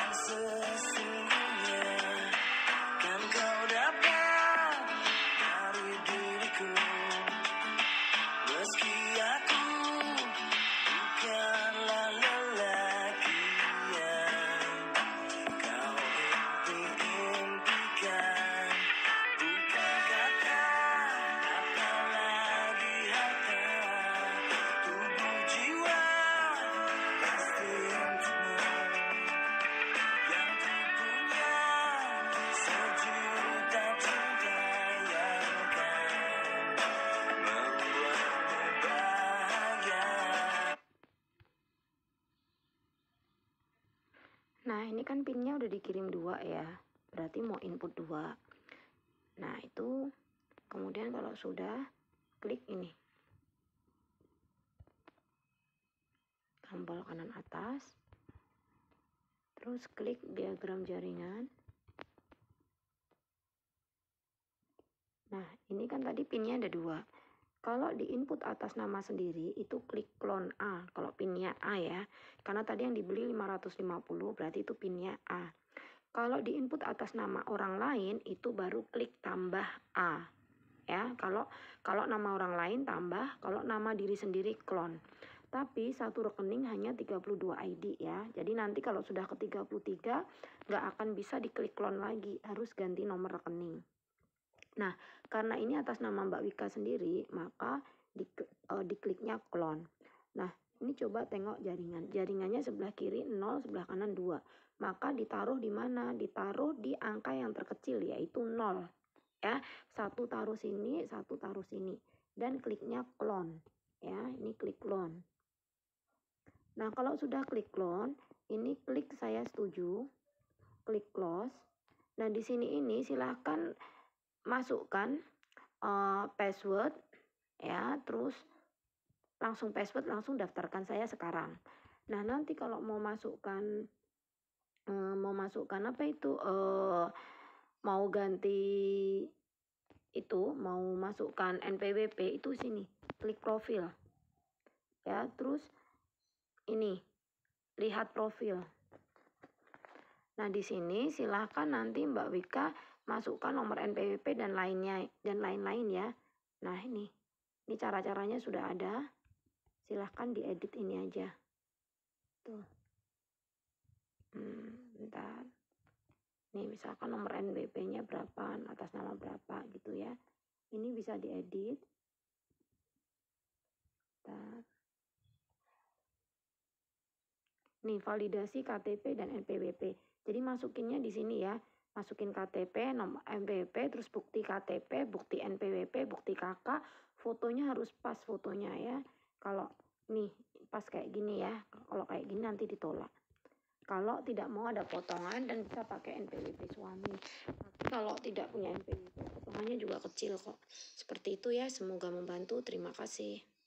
sesungguhnya kan kau dapat dari diriku, meski aku bukanlah lelaki yang kau impikan. Bukan kata apalagi harta, tubuh jiwa pasti untukmu yang ku punya, sejuta cinta yang kan membuatmu bahagia. Nah, ini kan pinnya udah dikirim 2 ya, berarti mau input 2. Nah, itu kemudian kalau sudah, klik ini tombol kanan atas, terus klik diagram jaringan. Nah, ini kan tadi pinnya ada 2. Kalau di input atas nama sendiri itu klik clone A, kalau pinnya A ya, karena tadi yang dibeli 550 berarti itu pinnya A. Kalau di input atas nama orang lain itu baru klik tambah A ya. Kalau nama orang lain tambah, kalau nama diri sendiri clone. Tapi satu rekening hanya 32 ID ya. Jadi nanti kalau sudah ke 33 nggak akan bisa diklik clone lagi, harus ganti nomor rekening. Nah, karena ini atas nama Mbak Wika sendiri, maka dikliknya clone. Nah, ini coba tengok jaringan. Jaringannya sebelah kiri 0, sebelah kanan 2. Maka ditaruh di mana? Ditaruh di angka yang terkecil, yaitu 0. Ya, satu taruh sini, satu taruh sini. Dan kliknya clone. Ya, ini klik clone. Nah, kalau sudah klik clone, ini klik saya setuju. Klik close. Nah, di sini ini silahkan masukkan password ya, terus langsung password, langsung daftarkan saya sekarang. Nah, nanti kalau mau masukkan apa itu, mau ganti itu, mau masukkan NPWP itu sini, klik profil ya, terus ini lihat profil. Nah, di sini silahkan nanti Mbak Wika masukkan nomor NPWP dan lainnya dan lain-lain ya. Nah, ini cara-caranya sudah ada. Silahkan diedit ini aja. Tuh. Bentar. Nih, misalkan nomor NPWP-nya berapa, atas nama berapa gitu ya. Ini bisa diedit. Bentar. Nih, validasi KTP dan NPWP. Jadi masukinnya di sini ya. Masukin KTP, nomor NPWP, terus bukti KTP, bukti NPWP, bukti KK, fotonya harus pas fotonya ya. Kalau nih pas kayak gini ya, kalau kayak gini nanti ditolak. Kalau tidak mau ada potongan dan bisa pakai NPWP suami. Tapi kalau tidak punya NPWP, potongannya juga kecil kok. Seperti itu ya, semoga membantu. Terima kasih.